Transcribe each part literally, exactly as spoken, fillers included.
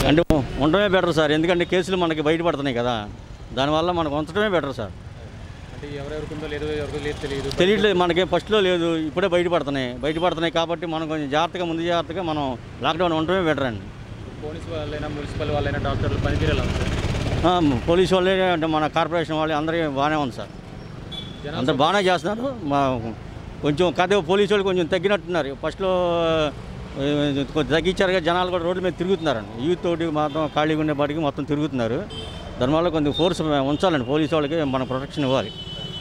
అంటే ఉండడమే better sir, ఎందుకంటే కేసులు మనకి బయటపడుతున్నాయి కదా, దానివల్ల మనకు ఉంచడమే బెటర్ సార్. తెలియట్లేదు మనకి, ఫస్ట్లో లేదు, ఇప్పుడే బయటపడుతున్నాయి బయటపడుతున్నాయి కాబట్టి మనం కొంచెం జాగ్రత్తగా ముందు జాగ్రత్తగా మనం లాక్డౌన్ ఉండడమే బెటర్ అండి. పోలీస్ వాళ్ళైనా మున్సిపల్ వాళ్ళైనా డాక్టర్లు పనితీరేలా ఉంది? పోలీసు వాళ్ళే అంటే మన కార్పొరేషన్ వాళ్ళు అందరికీ బాగానే ఉంది సార్, అందరు బాగానే చేస్తున్నారు. మా కొంచెం కదే పోలీసు వాళ్ళు కొంచెం తగ్గినట్టున్నారు, ఫస్ట్లో కొంచెం తగ్గించారుగా, జనాలు కూడా రోడ్ల మీద తిరుగుతున్నారండి, యూత్ తోటి మాత్రం ఖాళీగా ఉండేపాటికి మొత్తం తిరుగుతున్నారు. దానివల్ల కొంచెం ఫోర్స్ ఉంచాలండి, పోలీసు వాళ్ళకి మన ప్రొటెక్షన్ ఇవ్వాలి.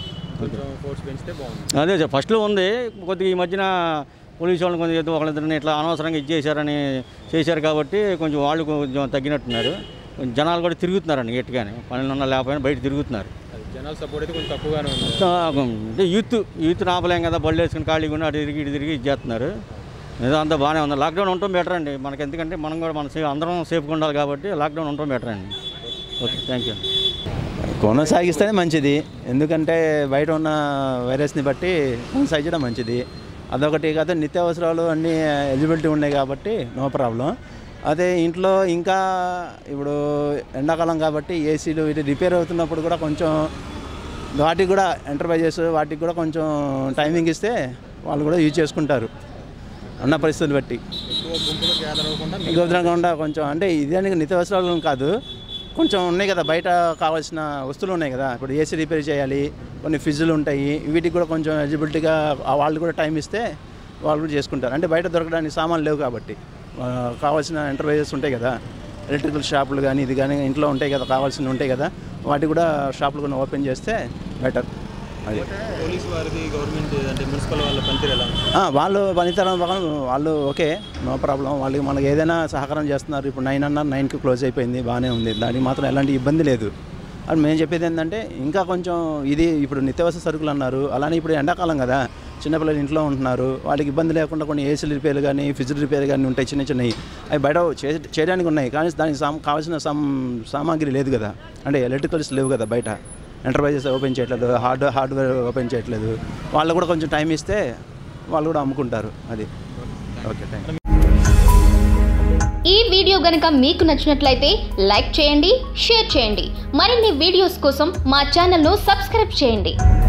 అదే సార్ ఫస్ట్లో ఉంది, కొద్దిగా ఈ మధ్యన పోలీసు వాళ్ళని కొంచెం ఒకళ్ళిద్దరిని ఇట్లా అనవసరంగా ఇచ్చేసారని చేశారు కాబట్టి కొంచెం వాళ్ళు కొంచెం తగ్గినట్టున్నారు. జనాలు కూడా తిరుగుతున్నారండి గట్టిగానే, పనులు ఉన్నా లేకపోయినా బయట తిరుగుతున్నారు. జనాల సపోర్ట్ అయితే కొంచెం తక్కువగానే ఉంది. అంటే యూత్ యూత్ ఆపలేం కదా, బళ్ళు వేసుకుని ఖాళీగా ఉండి అటు తిరిగి ఇటు తిరిగి ఇచ్చేస్తున్నారు. ఏదో అంతా బాగానే ఉంది, లాక్డౌన్ ఉండటం బెటర్ అండి మనకి, ఎందుకంటే మనం కూడా మన సేఫ్ అందరం సేఫ్గా ఉండాలి కాబట్టి లాక్డౌన్ ఉండటం బెటర్ అండి. Okay, thank you. కొనసాగిస్తేనే మంచిది, ఎందుకంటే బయట ఉన్న వైరస్ని బట్టి కొనసాగించడం మంచిది. అదొకటి కాదు, నిత్యావసరాలు అన్నీ ఎలిజిబిలిటీ ఉన్నాయి కాబట్టి నో ప్రాబ్లం. అదే ఇంట్లో ఇంకా ఇప్పుడు ఎండాకాలం కాబట్టి ఏసీలు ఇటు రిపేర్ అవుతున్నప్పుడు కూడా కొంచెం వాటికి కూడా ఎంటర్ప్రైజెస్ వాటికి కూడా కొంచెం టైమింగ్ ఇస్తే వాళ్ళు కూడా యూజ్ చేసుకుంటారు ఉన్న పరిస్థితులు బట్టి. గుంపులుగా కొంచెం అంటే ఇదే నిత్యావసరాలు కాదు, కొంచెం ఉన్నాయి కదా బయట కావాల్సిన వస్తువులు ఉన్నాయి కదా, ఇప్పుడు ఏసీ రిపేర్ చేయాలి, కొన్ని ఫ్రిడ్జ్లు ఉంటాయి, వీటికి కూడా కొంచెం ఎలిజిబిలిటీగా వాళ్ళు కూడా టైం ఇస్తే వాళ్ళు కూడా చేసుకుంటారు. అంటే బయట దొరకడానికి సామాన్లు లేవు కాబట్టి కావాల్సిన ఎంటర్ప్రైజెస్ ఉంటాయి కదా, ఎలక్ట్రికల్ షాపులు కానీ ఇది కానీ ఇంట్లో ఉంటాయి కదా, కావాల్సినవి ఉంటాయి కదా, వాటికి కూడా షాపులు కొన్ని ఓపెన్ చేస్తే బెటర్. అది పోలీసు వారికి గవర్నమెంట్ అంటే మున్సిపల్ వాళ్ళ పనితీరు ఎలా? వాళ్ళు పనితరం వాళ్ళు ఓకే, నో ప్రాబ్లం, వాళ్ళకి మనకి ఏదైనా సహకారం చేస్తున్నారు. ఇప్పుడు నైన్ అన్నారు, నైన్కి క్లోజ్ అయిపోయింది, బాగానే ఉంది, దానికి మాత్రం ఎలాంటి ఇబ్బంది లేదు. అది మేము చెప్పేది ఏంటంటే ఇంకా కొంచెం ఇది ఇప్పుడు నిత్యావసర సరుకులు అన్నారు, అలానే ఇప్పుడు ఎండాకాలం కదా, చిన్నపిల్లలు ఇంట్లో ఉంటున్నారు, వాళ్ళకి ఇబ్బంది లేకుండా కొన్ని ఏసీలు రిపేర్లు కానీ ఫ్రిడ్జ్ రిపేర్ కానీ ఉంటాయి, చిన్న చిన్నవి అవి బయట చేయడానికి ఉన్నాయి, కానీ దానికి కావాల్సిన సామాగ్రి లేదు కదా, అంటే ఎలక్ట్రికల్స్ లేవు కదా, బయట ఎంటర్ప్రైజెస్ ఓపెన్ చేయట్లేదు, హార్డ్ హార్డ్వేర్ ఓపెన్ చేయట్లేదు, వాళ్ళు కూడా కొంచెం టైం ఇస్తే వాళ్ళు కూడా అమ్ముకుంటారు. అది ఓకే, థ్యాంక్ యూ. ఈ వీడియో గనుక మీకు నచ్చినట్లయితే లైక్ చేయండి, షేర్ చేయండి. మరిన్ని వీడియోస్ కోసం మా ఛానల్ను సబ్స్క్రైబ్ చేయండి.